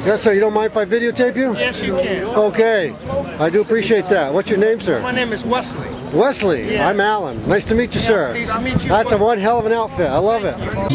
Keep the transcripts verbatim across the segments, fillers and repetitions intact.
Yes, sir. You don't mind if I videotape you? Yes, you can. Okay. I do appreciate that. What's your name, sir? My name is Wesley. Wesley. Yeah. I'm Alan. Nice to meet you, Yeah, sir. pleased to meet you. That's a one hell of an outfit. I love it.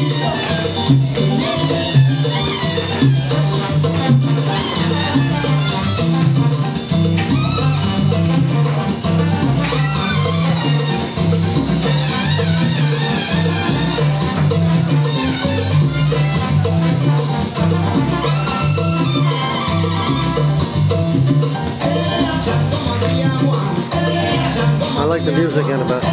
I like the music in a bit.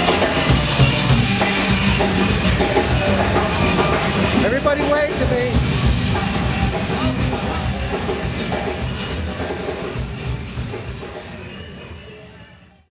Everybody wave to me.